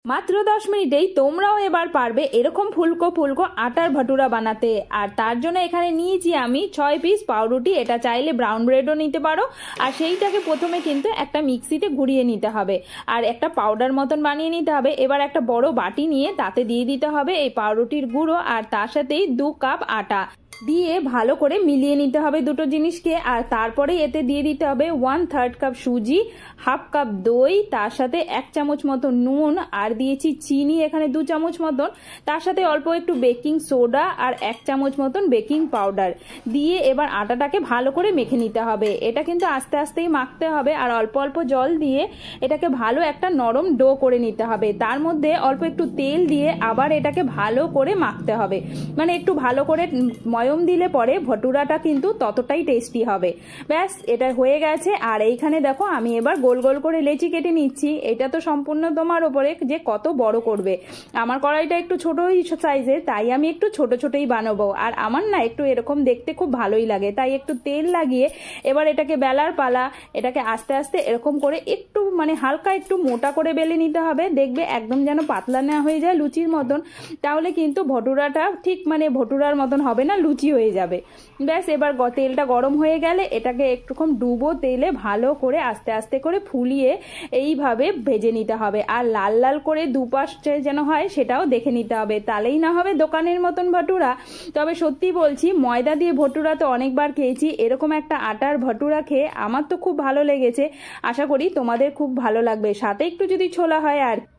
মাত্র 10 মিনিটেই তোমরাও এবার পারবে এরকম ফুলকো ফুলকো আটার ভাটুরা বানাতে। আর তার জন্য এখানে নিয়েছি আমি 6 পিস পাউরুটি। এটা চাইলে ব্রাউন ব্রেডও নিতে পারো। আর সেইটাকে প্রথমে কিন্তু একটা মিক্সিতে ঘুরিয়ে নিতে হবে আর একটা পাউডার মতন বানিয়ে নিতে হবে। এবার একটা বড় বাটি নিয়ে তাতে দিয়ে দিতে হবে এই পাউরুটির গুঁড়ো আর তার সাথেই 2 কাপ আটা দিয়ে ভালো করে মিলিয়ে নিতে হবে দুটো জিনিসকে। আর তারপরে এতে দিয়ে দিতে হবে 1/3 কাপ সুজি, হাফ কাপ দই, তার সাথে 1 চামচ মতো নুন আর দিয়েছি চিনি এখানে 2 চামচ মতন, তার সাথে অল্প একটু বেকিং সোডা আর 1 চামচ মতন বেকিং পাউডার দিয়ে এবার আটাটাকে ভালো করে মেখে নিতে হবে। এটা কিন্তু আস্তে আস্তেই মাখতে হবে আর অল্প অল্প জল দিয়ে এটাকে ভালো একটা নরম ডো করে নিতে হবে। তার মধ্যে অল্প একটু তেল দিয়ে আবার এটাকে ভালো করে মাখতে হবে, মানে একটু ভালো করে ময়ম দিলে পরে ভটুরাটা কিন্তু ততটাই টেস্টি হবে। ব্যাস এটা হয়ে গেছে। আর এইখানে দেখো আমি এবার গোল গোল করে লেচি কেটে নিচ্ছি। এটা তো সম্পূর্ণ তোমার ওপরে যে কত বড় করবে। আমার কড়াইটা একটু ছোটই সাইজের, তাই আমি একটু ছোট ছোটই বানাবো। আর আমার না একটু এরকম দেখতে খুব ভালোই লাগে, তাই একটু তেল লাগিয়ে এবার এটাকে বেলার পালা। এটাকে আস্তে আস্তে এরকম করে একটু মানে হালকা একটু মোটা করে বেলে নিতে হবে। দেখবে একদম যেন পাতলা না হয়ে যায় লুচির মতন, তাহলে কিন্তু ভটুরাটা ঠিক মানে ভটুরার মতন হবে না, লুচি হয়ে যাবে। ব্যাস এবার তেলটা গরম হয়ে গেলে এটাকে একটুক্ষণ ডুবো তেলে ভালো করে আস্তে আস্তে করে ফুলিয়ে এইভাবে ভেজে নিতে হবে। আর লাল লাল করে দুপাশে যেন হয় সেটাও দেখে নিতে হবে, তাহলেই না হবে দোকানের মতন ভটুরা। তবে সত্যি বলছি, ময়দা দিয়ে ভটুরা তো অনেকবার খেয়েছি, এরকম একটা আটার ভটুরা খেয়ে আমার তো খুব ভালো লেগেছে। আশা করি তোমাদের খুব ভালো লাগবে, সাথে একটু যদি ছোলা হয় আর